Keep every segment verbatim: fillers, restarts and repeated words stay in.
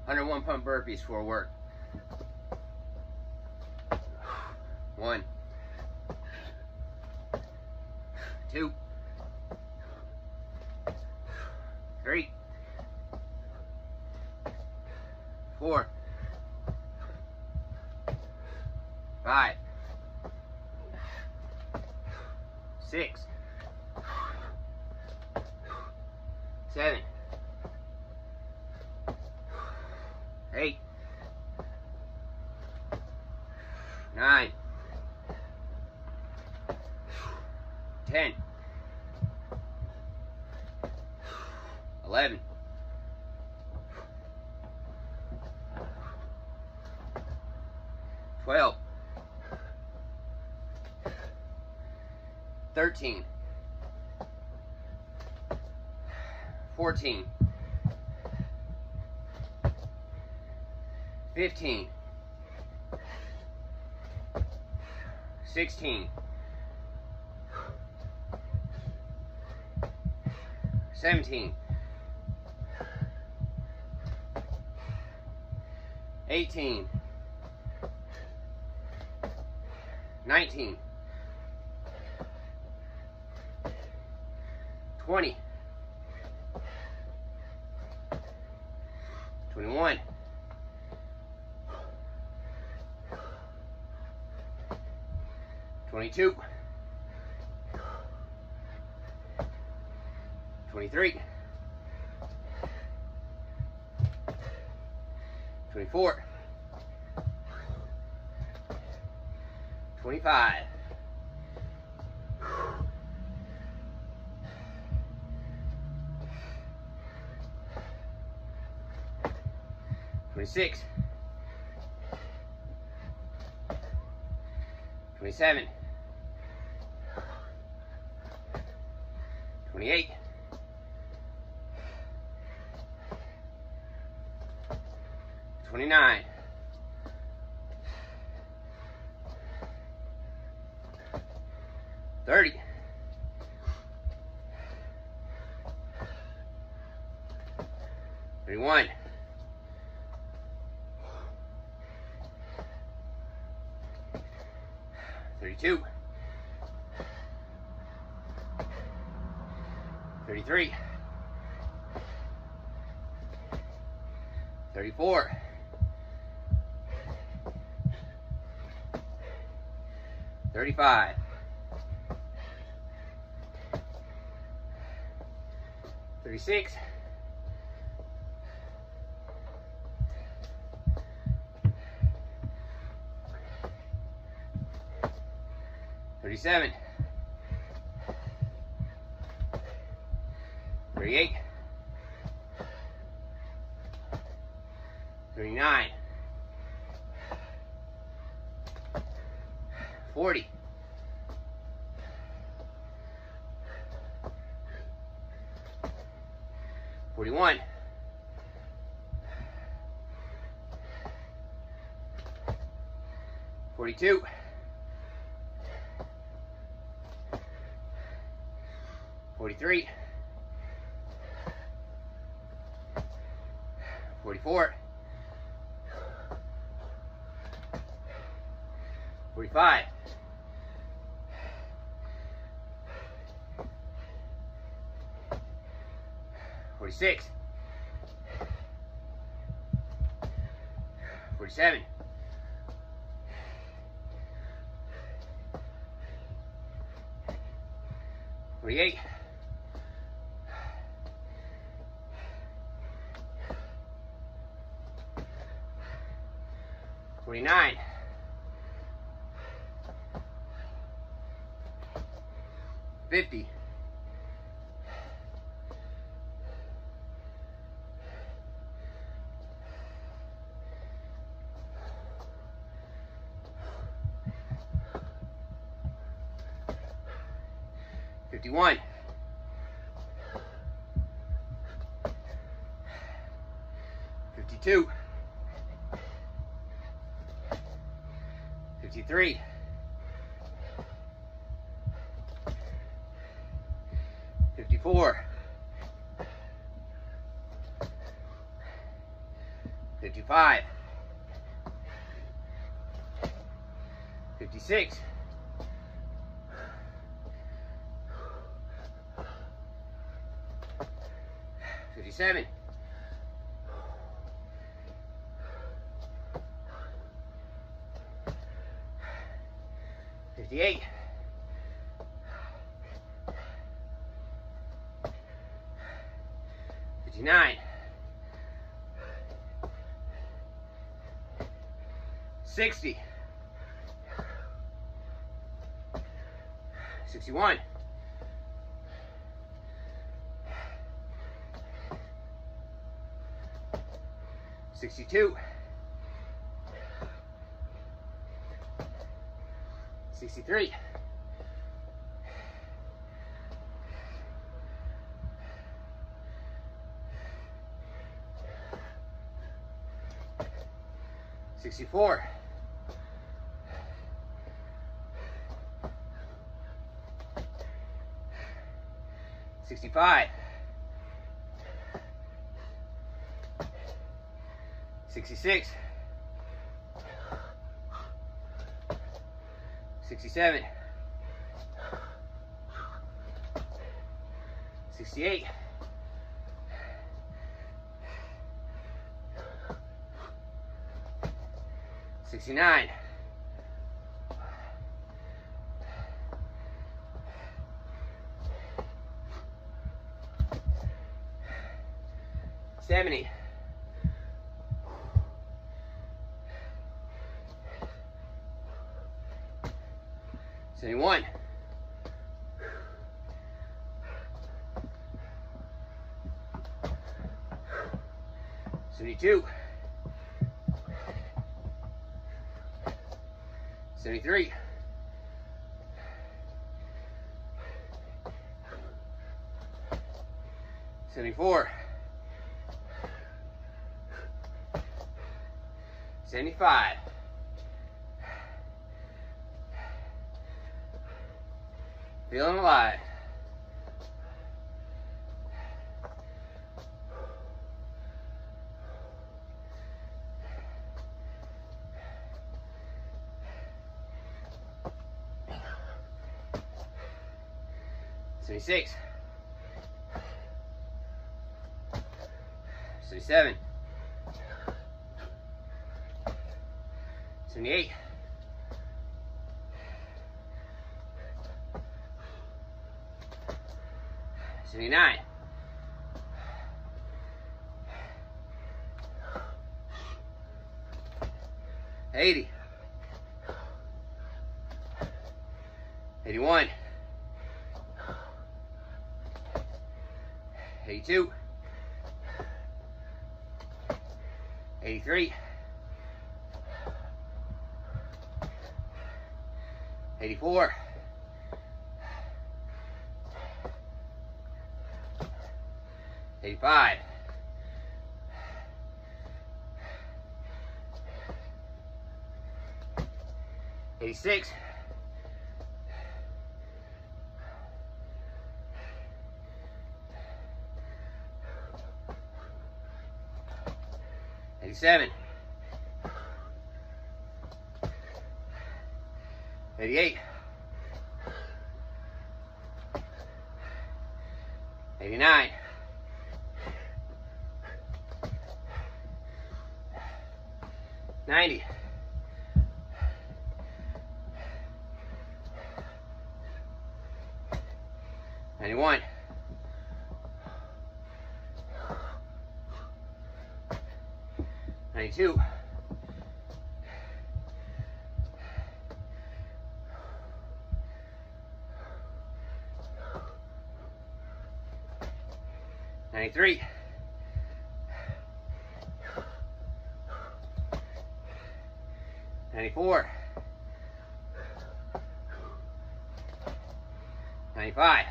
one oh one pump burpees for work. One. Two. Three. Four. Five. Six. Seven. Eight. Nine. Ten. Eleven. Twelve. Thirteen. Fourteen. Fifteen. Sixteen. Seventeen. Eighteen. Nineteen. Twenty. Twenty-one. Twenty-two. Twenty-three. Twenty-four. Twenty-five. Twenty-six. Twenty-seven. Twenty-eight. Twenty-nine. Thirty. Thirty-one. Thirty-two. Thirty-three. Thirty-four. Thirty-five. Thirty-six. Thirty-seven. Thirty-eight. Thirty-nine. Forty. Forty-one. Forty-two. Forty-three. Forty-four. Forty-five. Forty-six. Forty-seven. Forty-eight. Forty-nine. Fifty. Fifty-one. Fifty-two. Fifty-three. Fifty-four. fifty-five, fifty-six, fifty-seven, fifty-eight, fifty-nine, sixty, sixty-one, sixty-two, sixty-three, sixty-four, sixty-five, sixty-six, sixty-seven, sixty-eight, sixty-nine, seventy, seventy-one, seventy-two, seventy-three, seventy-four, seventy-five, feeling alive. seventy-six, seventy-seven, seventy-eight, seventy-nine, eighty, eighty-one, eighty-two, eighty-three, eighty-four, eighty-five, eighty-six, eighty-seven, eighty-eight, eighty-nine, ninety, ninety-one, ninety-two, ninety-three, ninety-four, ninety-five,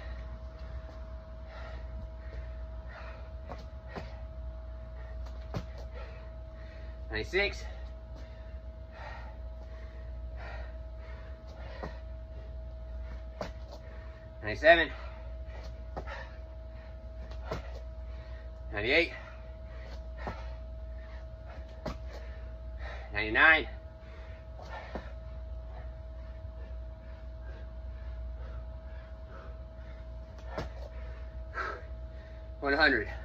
ninety-six, ninety-seven, ninety-eight, ninety-nine. one hundred.